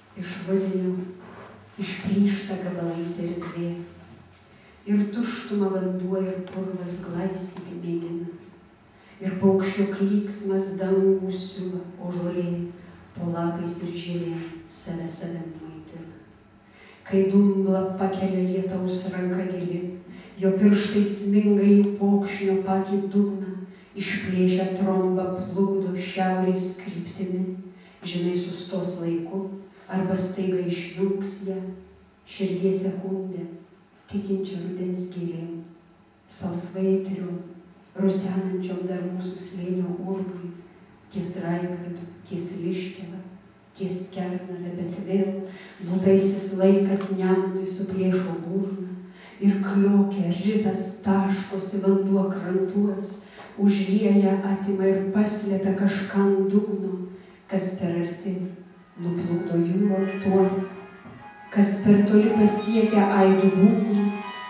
iš rudenio išplyšta gabalais erdvė. Ir tuštumą vanduo ir purvas glaistyti mėgina. Ir paukščio klyksmas dangų siūla, o žolė po lapais ir žievė save maitina. Kai dumblą pakelia lietaus ranka gili, jo pirštai sminga į paukšnio patį dugną, išplėšia trombą plukdo šiaurės kryptimi. Žinai, sustos laiku, arba staiga išjungs ją, širdies sekundę, tikinčią rudens gėlėm, salsvai aitriom, rusenančiom dar mūsų slėnio urvui, ties Raigardu, ties Liškėva, ties Kernave, bet vėl būtasis laikas Nemunui suplėšo burną ir kliokia, ritas taškosi vanduo krantuos, užlieja, atima ir paslepia kažką ant dugno, kas per arti nuplukdo jūron tuos, kas per toli pasiekia aidų būgnų.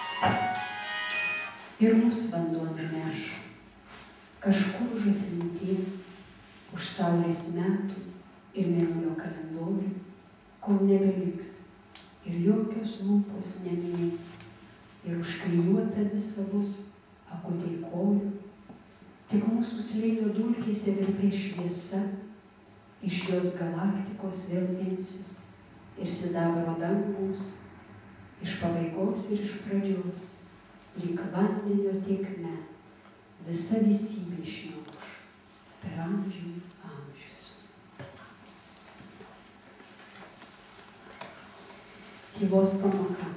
Ir mus vanduo nuneša kažkur už atminties, už saulės metų ir mėnulio kalendorių, kol nebeliks ir jokios lūpos neminės, ir užklijuota visa bus akutei kojų. Tik mūsų slėnio dulkėse virpės šviesa, iš jos galaktikos vėl imsis ir sidabro dangaus, iš pabaigos ir iš pradžios, lyg vandenio tėkme, visa visybė šniokš per amžių amžius. Tylos pamoka.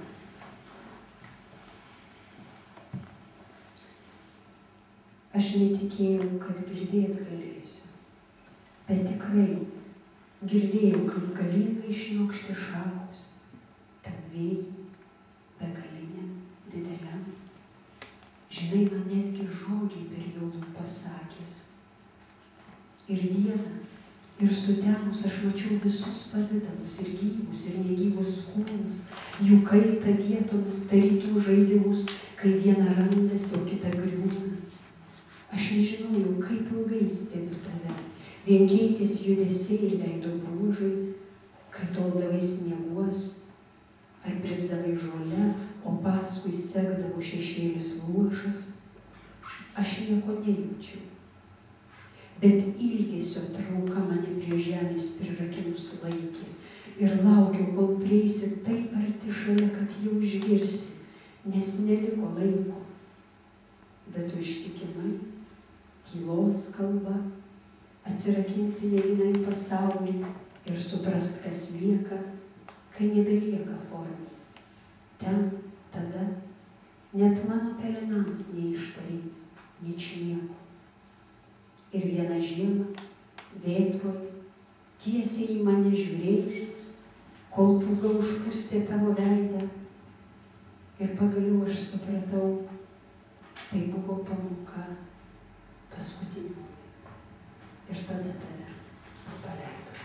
Aš netikėjau, kad girdėt galėsiu, bet tikrai girdėjau, kaip galingai šniokšti šakos, tam vėjai, begaliniam, dideliam. Žinai, man netgi žodžiai per jo lūpas sakės. Ir dieną, ir sutemus aš mačiau visus pavidalus, ir gyvus, ir negyvus kūnus, jų kaitą vietomis, tarytų žaidimus, kai viena randasi, o kita griūna. Aš nežinojau, kaip ilgai stebiu tave, vien keitės judesiai ir veido bruožai, kai toldavai snieguos, ar prisdavai žolę, o paskui sekdavo šešėlis luošas. Aš nieko nejaučiau, bet ilgesio trauka mane prie žemės prirakinus laikė ir laukiau, kol prieisi taip arti šalia, kad jau išgirsi, nes neliko laiko. Bet tu ištikimai, tylos kalba, atsirakinti mėginai pasaulį ir suprast, kas lieka, kai nebelieka formų. Ten, tada, net mano pelenams neištarė ničnieko. Ir vieną žiemą, vėtroj, tiesiai į mane žiūrėjai, kol pūga užpustė tavo veidą. Ir pagaliau aš supratau, tai buvo pamoka paskutinioji. Ir tada tave paleidau.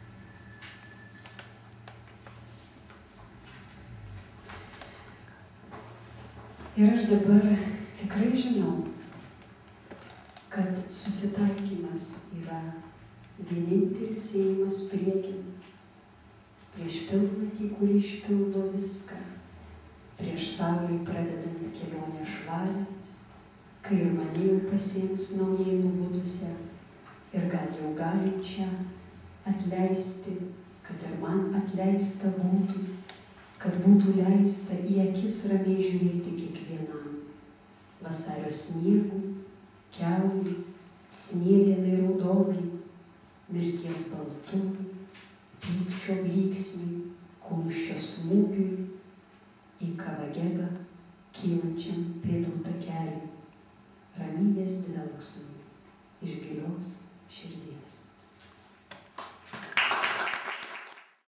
Ir aš dabar tikrai žinau, kad susitaikymas yra vienintelis ėjimas priekin, prieš pilnatį, kuri išpildo viską, prieš saulei pradedant kelionę švarę, kai ir mane jau pasiims naujai nubudusią ir gal jau galinčią atleisti, kad ir man atleista būtų, kad būtų leista į akis ramiai žiūrėti kiekvienam. Vasario sniegų, kiaunį, sniegenai raudonai, mirties baltumui, pykčio blyksniui, kumščio smūgiui, į Kavagegą kylančiam pėdų takeliui, ramybės dvelksmui iš gilios širdies.